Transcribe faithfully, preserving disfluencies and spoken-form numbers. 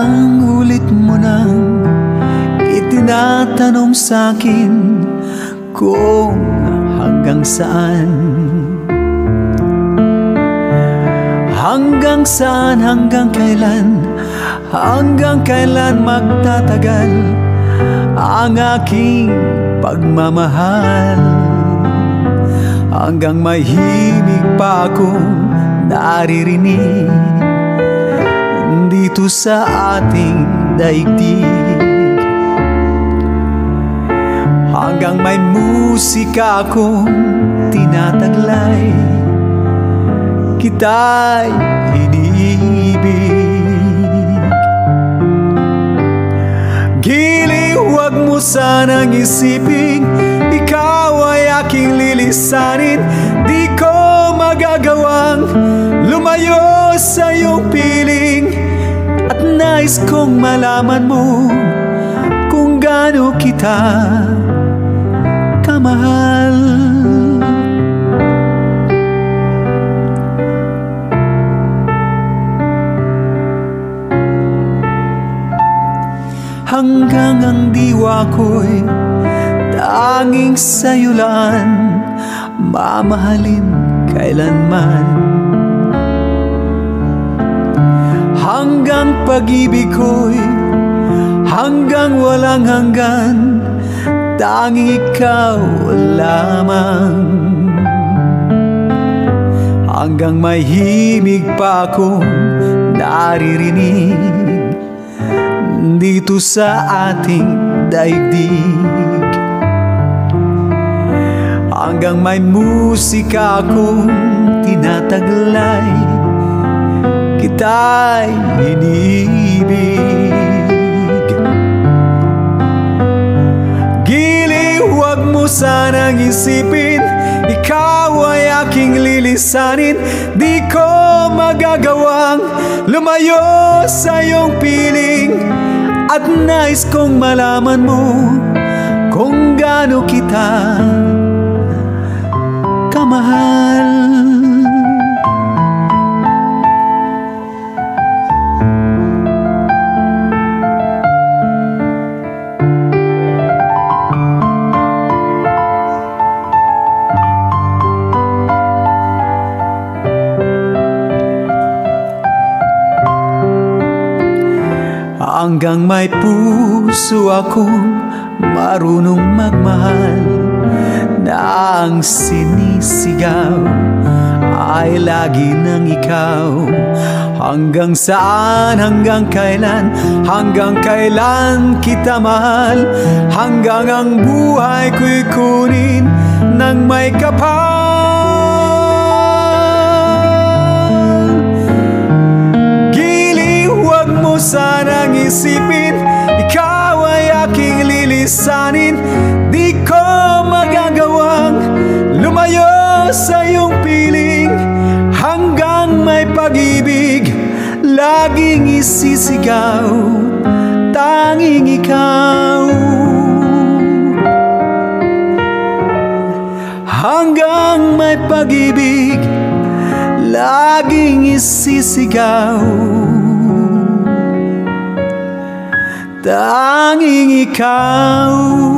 Ilang ulit mo nang itinatanong sa'kin kung hanggang saan, hanggang saan, hanggang kailan, hanggang kailan magtatagal ang aking pagmamahal. Hanggang may himig pa akong naririnig dito sa ating daigdig. Hanggang may musika akong tinataglay, kita'y iniibig. Giliw, huwag mo sanang isipin ikaw ay aking lilisanin. Di ko magagawang lumayo sa iyong piling, at nais kong malaman mo kung gaano kita kamahal. Hanggang ang diwa ko'y tanging sa'yo lang mamahalin kailanman. Hanggang pag-ibig ko'y hanggang walang hanggan, tanging ikaw lamang. Hanggang may himig pa akong naririnig dito sa ating daigdig. Hanggang may musika akong tinataglay, kita'y iniibig. Giliw, huwag mo sanang isipin ikaw ay aking lilisanin. Di ko magagawang lumayo sa iyong piling, at nais kong malaman mo kung gaano kita kamahal. Hanggang may puso akong marunong magmahal, na ang sinisigaw ay lagi ng ikaw. Hanggang saan, hanggang kailan, hanggang kailan kita mahal. Hanggang ang buhay ko'y kunin ng may kapal. Sanang isipin ikaw ay aking lilisanin. Di ko magagawang lumayo sa iyong piling. Hanggang may pag-ibig laging isisigaw, tanging ikaw. Hanggang may pag-ibig laging isisigaw, tanging ikaw.